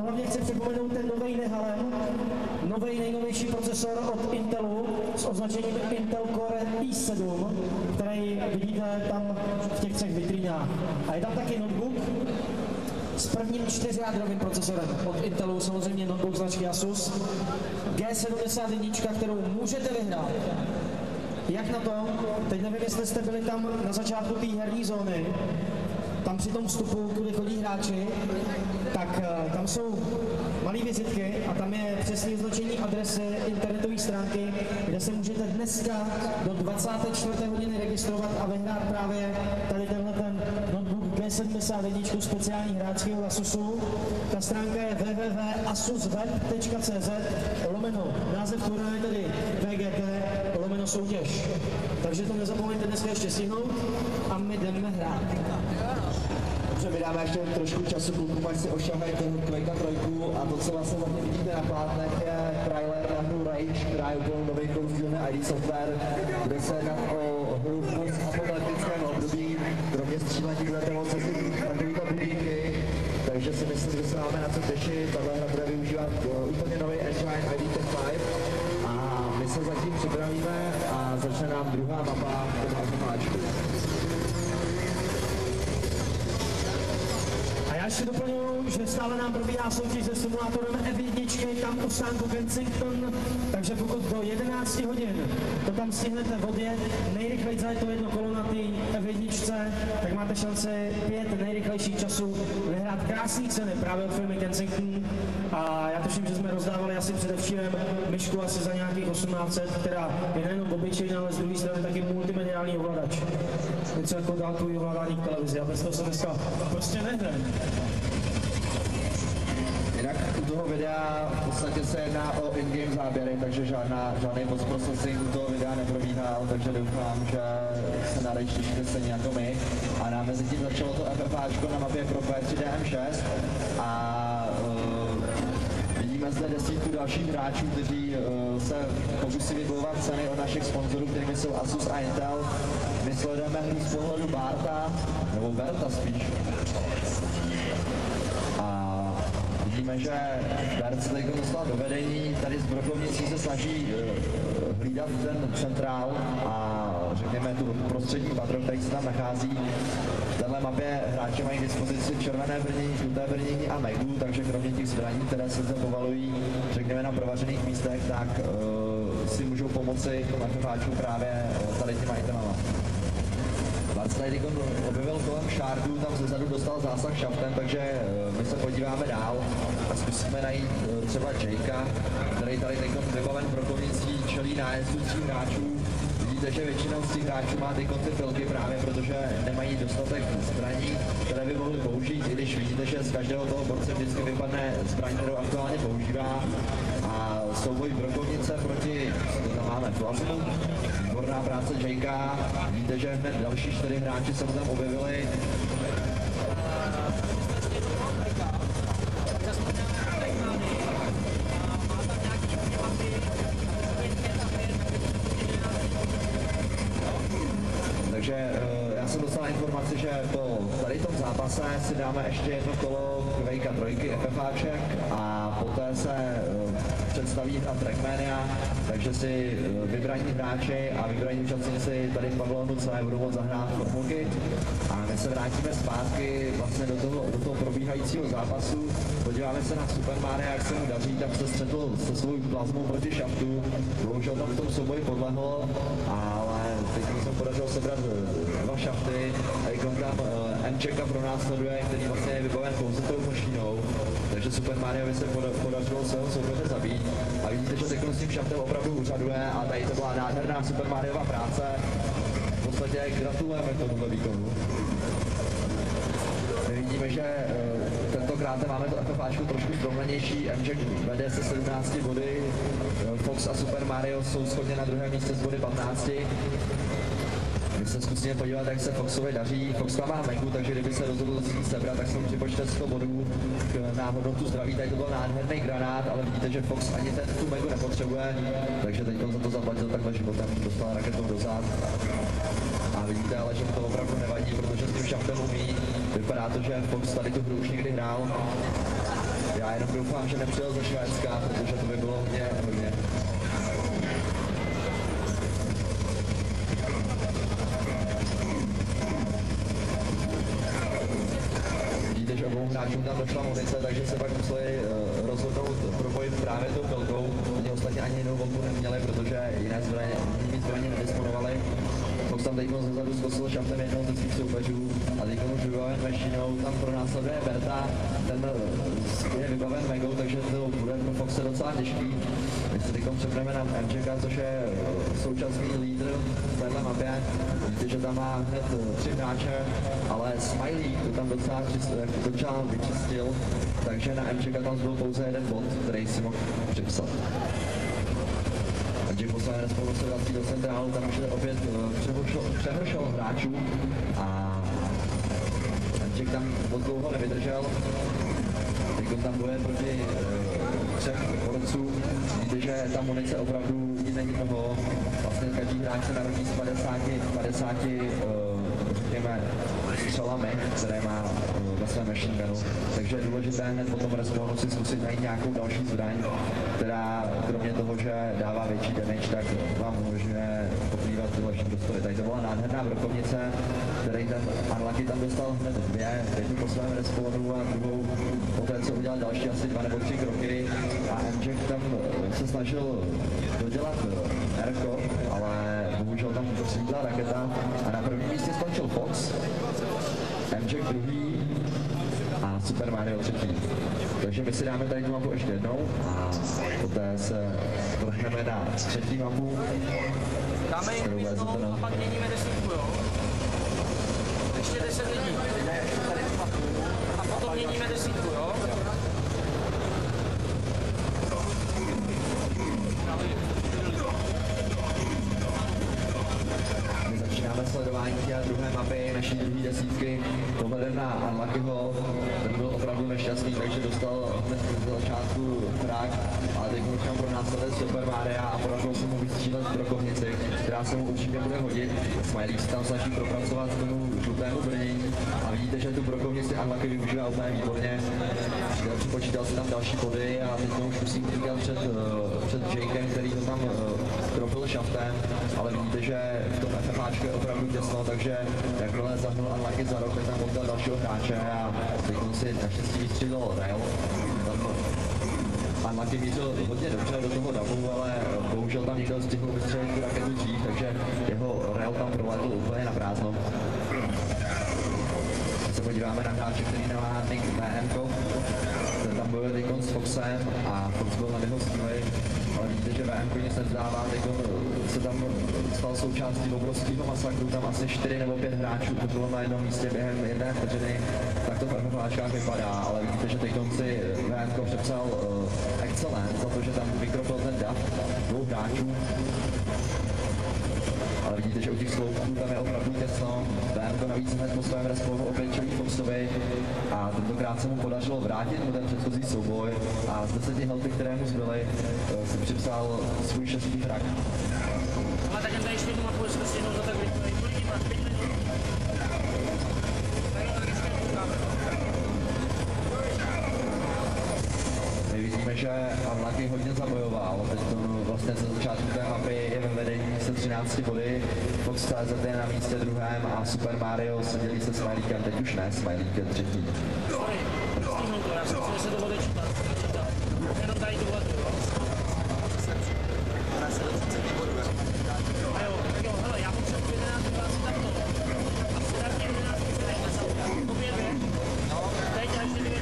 hlavně chci připomenout ten nový Nehalem, nejnovější procesor od Intelu s označením Intel Core i7, který vidíte tam v těch 3 vitrínách. A je tam taky notebook s prvním 4jádrovým procesorem od Intelu, samozřejmě notebook značky Asus, G71, kterou můžete vyhrát. Jak na to? Teď nevím, jestli jste byli tam na začátku té herní zóny, tam při tom vstupu, kudy chodí hráči, tak tam jsou malé vizitky a tam je přesné označení adresy internetové stránky, kde se můžete dneska do 24. hodiny registrovat a vyhrát právě tady tenhle ten notebook G71 speciální hráčského Asusu. Ta stránka je www.asusweb.cz název turnaje tedy VGT/soutěž. Takže to nezapomeňte dneska ještě stihnout a my jdeme hrát. Dobře, my dáme ještě trošku času klukům, ať si ošahají Quakea 3 a to, co vlastně zatím vidíte na plátnech, je trailer na hru Rage, která je úplnou novinkou z dílny ID Software, kde se jedná o hru v postapokalyptickém období, kromě střílení budete moci si takovýto budíky, takže si myslím, že se máme na co těšit. Tato hra bude využívat úplně nový engine ID5 a my se zatím připravíme a začne nám druhá mapa v tom automáčku. Já ještě doplňuji, že stále nám probíhá soutěž se simulátorem F1 tam u stánku Kensington, takže pokud do 11 hodin to tam stihnete odjet nejrychleji za to jedno kolo na té F1, tak máte šanci 5 nejrychlejších časů vyhrát krásné ceny právě od firmy Kensington. A já tuším, že jsme rozdávali asi předevčírem myšku asi za nějakých 1800, která je nejenom obyčejná, ale z druhé strany taky multimediální ovladač. Něco jako dálkový ovládání v televizi a bez toho se dneska prostě nehne. Jinak u toho videa v podstatě se jedná o in-game záběry, takže žádný post-processing u toho videa neprobíhal, takže doufám, že se na Rage těšíte stejně jako my. A nám mezi tím začalo to FFAčko na mapě pro PS3 DM6 a vidíme zde desítku dalších hráčů, kteří se pokusí vybojovat ceny od našich sponzorů, kterými jsou Asus a Intel. My sledujeme hru z pohledu Barta, nebo Berta spíš. A vidíme, že Bert se teď dostal do vedení, tady z brokovnicí se snaží hlídat ten centrál a řekněme tu prostřední patro, který se tam nachází. V téhle mapě hráči mají k dispozici červené brnění, žluté brnění a megu, takže kromě těch zbraní, které se zde povalují, řekněme na provařených místech, tak si můžou pomoci tomu hráčů právě tady těma itemama. Bart tady objevil kolem šárdů, tam zezadu dostal zásah šaftem, takže my se podíváme dál a zkusíme najít třeba Jakea, který tady teď vybaven brokovnicí čelí nájezdících hráčů. Vidíte, že většinou z těch hráčů má ty pilky právě, protože nemají dostatek zbraní, které by mohli použít, i když vidíte, že z každého toho borce vždycky vypadne zbraň, kterou aktuálně používá. A souboj brokovnice proti, tam máme plazmu, výborná práce Jakea, vidíte, že hned další 4 hráči se tam objevili. Takže já jsem dostal informaci, že po tady tom zápase si dáme ještě jedno kolo Quakea 3 FFAček a poté se představí hra Trackmania, takže si vybraní hráči a vybraní účastníci tady v pavilonu C budou moct zahrát formulky a my se vrátíme zpátky vlastně do toho probíhajícího zápasu. Podíváme se na Super Mario, jak se mu daří, tam se střetl se svou plazmou proti šaftu, bohužel tam v tom souboji podlehl, ale teď se podařilo sebrat 2 šafty a ikon tam Mčeka pro nás sleduje, který vlastně je vybaven pouze tou mašínou, takže Super Mariovi se podařilo svého soupeře zabít a vidíte, že teď s tím šaftem opravdu úřaduje a tady to byla nádherná Super Mariova práce. V podstatě gratulujeme k tomuto výkonu. My vidíme, že tentokrát máme to FFAčko trošku zrovnanější, Mček vede se 17 body, Fox a Super Mario jsou shodně na druhém místě s body 15. My se zkusíme podívat, jak se Foxovi daří. Fox tam má megu, takže kdyby se rozhodl si sebrat, tak se mu připočte 100 bodů na hodnotu zdraví. Tady to byl nádherný granát, ale vidíte, že Fox ani tu megu nepotřebuje, takže teď on za to zaplatil takhle životem, dostal raketou do zád. A vidíte ale, že mu to opravdu nevadí, protože s tím šaftem umí. Vypadá to, že Fox tady tu hru už někdy hrál. Já Já jenom doufám, že nepřijel ze Švédska, protože to by bylo hodně. Vidíte, že obou hráčům tam došla munice, takže se pak museli rozhodnout propojit právě tou pilkou. Oni ostatně ani jinou volbu neměli, protože jiné zbraně nedisponovali. Fox tam teď zezadu zkosil šaftem jednoho ze svých soupeřů a teď už vybaven mešinou, tam pro následuje Berta, ten je vybaven Megou, takže to bude pro Foxe docela těžký. My se teď přepneme na MJka, což je současný lídr v téhle mapě. Víte, že tam má hned 3 hráče, ale Smiley to tam docela vyčistil, takže na MJka tam zbyl pouze jeden bod, který si mohl připsat. MJ poslal responu se vrací do centrálu, tam už je opět přehršel hráčů a MJ tam moc dlouho nevydržel. Teď tam boje proti 3 borcům. Vidíte, že ta munice opravdu není toho. Vlastně každý hráč se narodí s 50 řekněme, střelami, které má ve svém machine gunu. Takže je důležité hned po tom respawnu si zkusit najít nějakou další zbraň, která kromě toho, že dává větší damage, tak vám umožňuje pokrývat ty lepší prostory. Tady to byla nádherná brokovnice, který ten Unlucky tam dostal hned 2, jednu po svém respawnu a druhou poté, co udělal další asi 2 nebo 3 kroky. A MJ tam se snažil dodělat Erko, ale bohužel tam svítla raketa a na prvním místě skončil Fox, MJ druhý a Super Mario třetí. Takže my si dáme tady tu mapu ještě jednou a poté se vrhneme na třetí mapu. Dáme jim místo a pak měníme desítku, jo? Ještě 10 lidí. A potom měníme desítku, jo? Začínáme sledování té druhé mapy naší druhé desítky. Pohledem na Unluckyho, ten byl opravdu nešťastný, takže dostal hned z začátku frak, ale teď mu pro následuje Super Mario a podařilo se mu vystřílet brokovnici, která se mu určitě bude hodit. Smiley se tam snaží propracovat k tomu žlutému brnění a vidíte, že tu brokovnici Unlucky využívá úplně výborně. Připočítal si tam další body a teď to už musím utíkat před Jakem, který ho tam kropil šaftem, ale vidíte, že v tom FFAčku je opravdu těsno, takže jakmile zahnul Unlucky za rok, tak tam potkal dalšího hráče a teď si naštěstí vystřídal rail. Unlucky mířil hodně dobře do toho davu, ale bohužel tam někdo stihl vystřelit tu raketu dřív, takže jeho rail tam prolétl úplně na prázdno. Když se podíváme na hráče, který nemá Nick VMko, ten tam bojuje teď s Foxem a Fox byl na jeho síly, ale vidíte, že VMko nic nevzdává, teď se tam stal součástí obrovského masakru, tam asi 4 nebo 5 hráčů to bylo na jednom místě během jedné vteřiny, tak to v FFAčkách vypadá, ale vidíte, že teď si VMko přepsal Excellent za to, že tam vykropil ten dav 2 hráčů. Ale vidíte, že u těch sloupků tam je opravdu těsno. VMko navíc hned po svém respawnu opět čelí Foxovi a tentokrát se mu podařilo vrátit mu ten předchozí souboj a z 10 healthy, které mu zbyly, si připsal svůj 6. frak. Ale tak jen tady ještě jednu mapu, jestli si jednou za tak vypadí. Kolik máš? 5 minut? My vidíme, že Unlucky hodně zabojoval, teď to vlastně ze začátku té mapy je ve vedení se 13 body, Fox CZ je na místě druhém a Super Mario se dělí se Smileykem, teď už ne, Smileyk je třetí. Sorry, stihnu to, já jsem si se to odečítat. Jenom tady tuhle tu, jo? A jo, hele, já potřebuji 11, 20 takto. A standardně 11 nechme se udělat. To 5, no, teď až 9.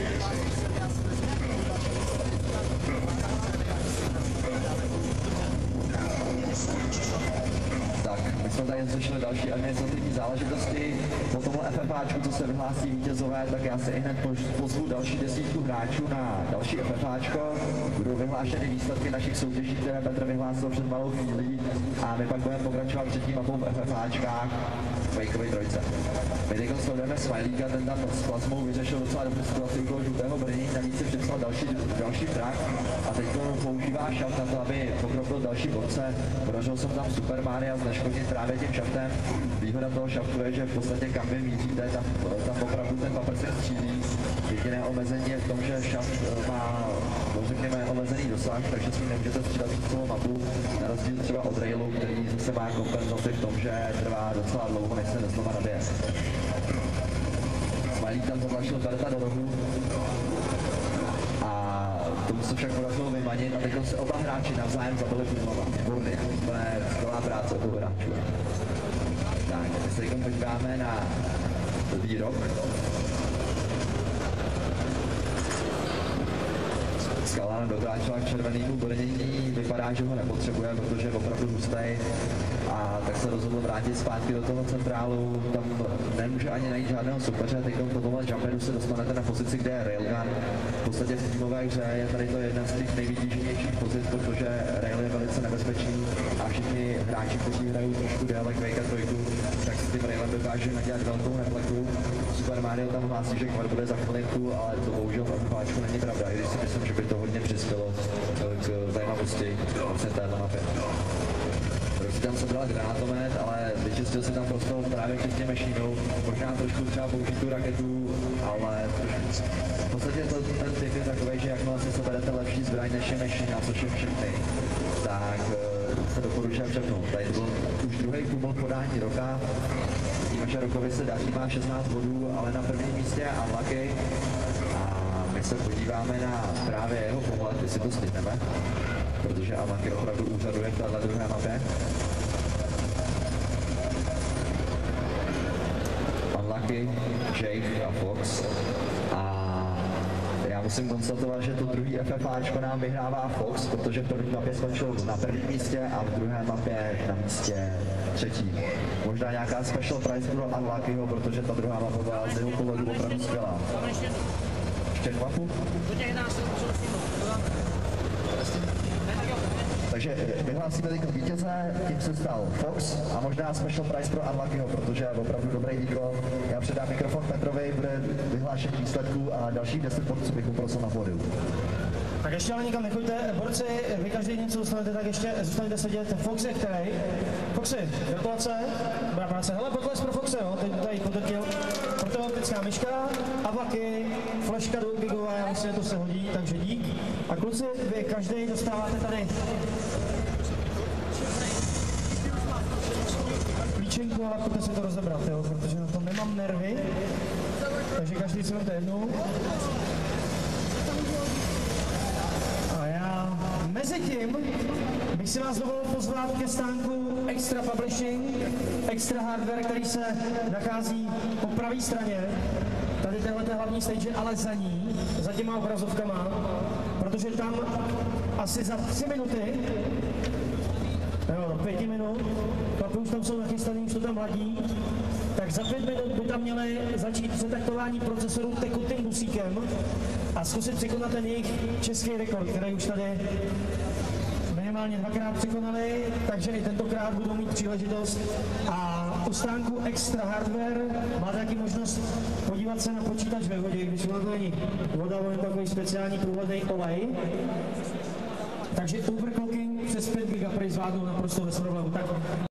Tak, my jsme tady řešili další administrativní záležitosti. Po tomhle FFAčku, co se vyhlásí vítězové, tak já se i hned pozvu další desítku hráčů na další FFAčko. Budou vyhlášeny výsledky našich soutěží, které Petr vyhlásil před malou chvílí a my pak budeme pokračovat třetí mapou v FFAčkách v Quakeově trojce. My teď sledujeme Smileyka, ten tam s plazmou vyřešil docela dobrou situaci u toho žlutého brnění, navíc si připsal další trak a teď používá šaft na to, aby pokropil další borce. Podařilo se tam Super Mario zneškodnit právě tím šaftem. Výhoda toho šaftu je, že v podstatě kam vy míříte, tam opravdu ten paprsek střílí. Jediné omezení je v tom, že šaft má, řekněme, omezený dosah, takže si nemůžete střílet celou mapu, na rozdíl třeba od railu, který zase má kompenzaci v tom, že trvá docela dlouho, než se znova nabije. Smiley tam zatlačil Berta do rohu a tomu se však podařilo vymanit a teď se oba hráči navzájem zabili Pudlova. Výborně, to je skvělá práce obou hráčů. Tak, teď se podíváme na výrok. Skala dokráčela k červenému brnění, vypadá, že ho nepotřebuje, protože je opravdu hustý a tak se rozhodl vrátit zpátky do toho centrálu, tam nemůže ani najít žádného soupeře, teď po tomhle jumperu se dostanete na pozici, kde je Railgun. V podstatě v týmové hře je tady to jedna z těch nejvytíženějších pozic, protože Rail je velice nebezpečný a všichni hráči, kteří hrají trošku déle Quake 3, tak s tím Railem dokáže nadělat velkou nepleku. Super Mario tam hlásí, že kvar bude za chvilinku, ale to bohužel v obchváčku není pravda, i když si myslím, že by to hodně přispělo k zajímavosti vlastně téhle mapy. Prostě tam sebral granátomet, ale vyčistil si tam prostor právě čistě mešínou, možná trošku třeba použít tu raketu, ale v podstatě ten typ je takový, že jakmile si seberete lepší zbraň než je mešína, což je všechny, tak se doporučuje přepnout. Tady to byl už druhý půl podání Roka, vidíme, že Rokovi se daří, má 16 bodů, ale na prvním místě je Unlucky. My se podíváme na právě jeho pohled, jestli to stihneme, protože Unlucky opravdu úřaduje v téhle druhé mapě. Unlucky, Jake a Fox a já musím konstatovat, že to druhý FFAčko nám vyhrává Fox, protože v první mapě skončil na prvním místě a v druhé mapě na místě třetí. Možná nějaká special prize pro Unluckyho, protože ta druhá mapa byla z jeho pohledu opravdu skvělá. Ještě mapu? Takže vyhlásíme teď vítěze, tím se stal Fox a možná special prize pro Unluckyho, protože je opravdu dobrý výkon. Já předám mikrofon Petrovi, bude vyhlášení výsledků a dalších 10 borců bych poprosil na pódium. Tak ještě ale nikam nechoďte, borci, vy každý něco dostanete, tak ještě zůstaňte sedět. Fox je který? Foxy, gratulace, dobrá práce. Hele, potles pro Foxe, jo, teď tady potrtil protomatická myška, Unlucky, flashka do gigová, já myslím, že to se hodí, takže dík. A kluci, vy každý dostáváte tady klíčenku, ale pojďte si to rozebrat, jo, protože na tom nemám nervy, takže každý si máte jednu. Mezitím bych si vás dovolil pozvat ke stánku Extra Publishing, Extra Hardware, který se nachází po pravé straně, tady téhleté hlavní stage, ale za těma obrazovkama, protože tam asi za 3 minuty, jo, 5 minut, chlapi už tam jsou nachystaný, už to tam hladí, tak za 5 minut by tam měli začít přetaktování procesorů tekutým busíkem a zkusit překonat ten jejich český rekord, který už tady minimálně 2krát překonali, takže i tentokrát budou mít příležitost. A u stánku Extra Hardware máte taky možnost podívat se na počítač ve vodě, když to není voda, on je takový speciální průhledný olej. Takže overclocking přes 5 GB zvládnou naprosto bez problému. Tak